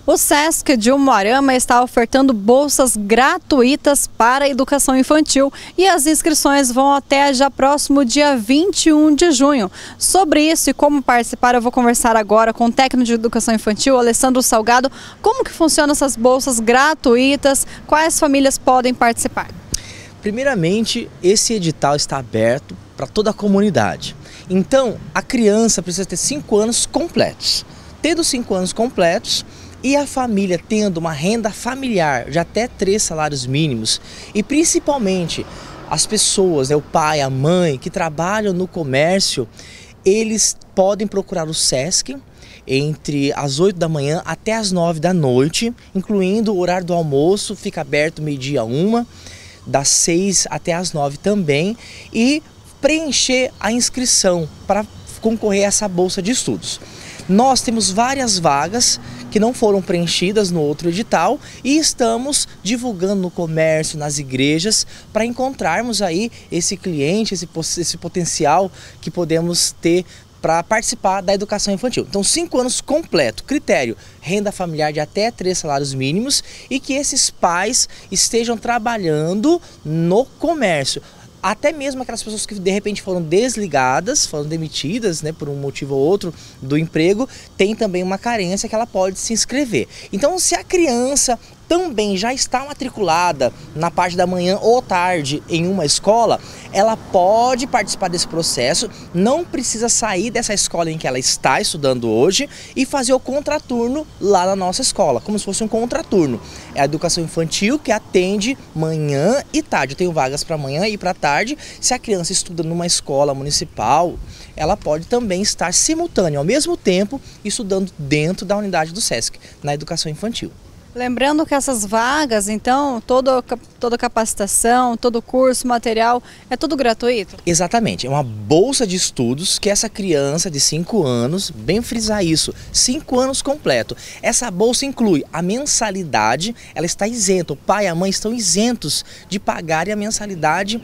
O Sesc de Umuarama está ofertando bolsas gratuitas para a educação infantil e as inscrições vão até já próximo dia 21 de junho. Sobre isso e como participar, eu vou conversar agora com o técnico de educação infantil, Alessandro Salgado. Como que funcionam essas bolsas gratuitas? Quais famílias podem participar? Primeiramente, esse edital está aberto para toda a comunidade. Então, a criança precisa ter 5 anos completos. Tendo 5 anos completos e a família tendo uma renda familiar de até 3 salários mínimos e principalmente as pessoas, o pai, a mãe que trabalham no comércio, eles podem procurar o Sesc entre as 8 da manhã até as 9 da noite, incluindo o horário do almoço, fica aberto meio-dia 1, das 6 até as 9 também, e preencher a inscrição para concorrer a essa bolsa de estudos. Nós temos várias vagas que não foram preenchidas no outro edital e estamos divulgando no comércio, nas igrejas, para encontrarmos aí esse cliente, esse potencial que podemos ter para participar da educação infantil. Então, 5 anos completo, critério, renda familiar de até 3 salários mínimos e que esses pais estejam trabalhando no comércio. Até mesmo aquelas pessoas que de repente foram desligadas, foram demitidas, por um motivo ou outro do emprego, tem também uma carência que ela pode se inscrever. Então, se a criança também já está matriculada na parte da manhã ou tarde em uma escola, ela pode participar desse processo, não precisa sair dessa escola em que ela está estudando hoje e fazer o contraturno lá na nossa escola, como se fosse um contraturno. É a educação infantil que atende manhã e tarde. Eu tenho vagas para manhã e para tarde. Se a criança estuda numa escola municipal, ela pode também estar simultânea, ao mesmo tempo, estudando dentro da unidade do Sesc, na educação infantil. Lembrando que essas vagas, então, toda capacitação, todo curso, material, é tudo gratuito? Exatamente, é uma bolsa de estudos que essa criança de 5 anos, bem frisar isso, 5 anos completo. Essa bolsa inclui a mensalidade, ela está isenta, o pai e a mãe estão isentos de pagarem a mensalidade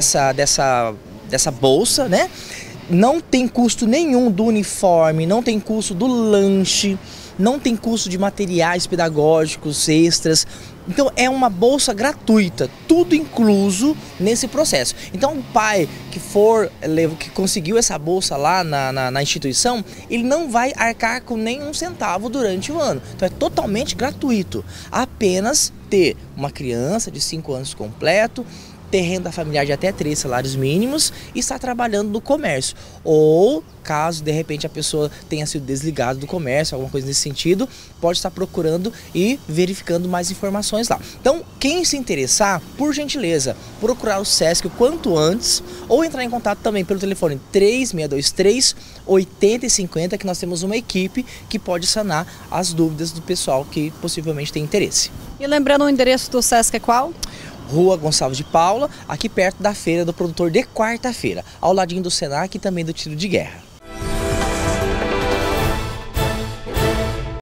dessa bolsa, Não tem custo nenhum do uniforme, não tem custo do lanche, não tem custo de materiais pedagógicos extras. Então é uma bolsa gratuita, tudo incluso nesse processo. Então o pai que conseguiu essa bolsa lá na instituição, ele não vai arcar com nenhum centavo durante o ano. Então é totalmente gratuito, apenas ter uma criança de 5 anos completo, ter renda familiar de até 3 salários mínimos e estar trabalhando no comércio. Ou, caso de repente a pessoa tenha sido desligada do comércio, alguma coisa nesse sentido, pode estar procurando e verificando mais informações lá. Então, quem se interessar, por gentileza, procurar o Sesc o quanto antes ou entrar em contato também pelo telefone 3623 8050, que nós temos uma equipe que pode sanar as dúvidas do pessoal que possivelmente tem interesse. E lembrando, o endereço do Sesc é qual? Rua Gonçalves de Paula, aqui perto da feira do produtor de quarta-feira, ao ladinho do Senac e também do tiro de guerra.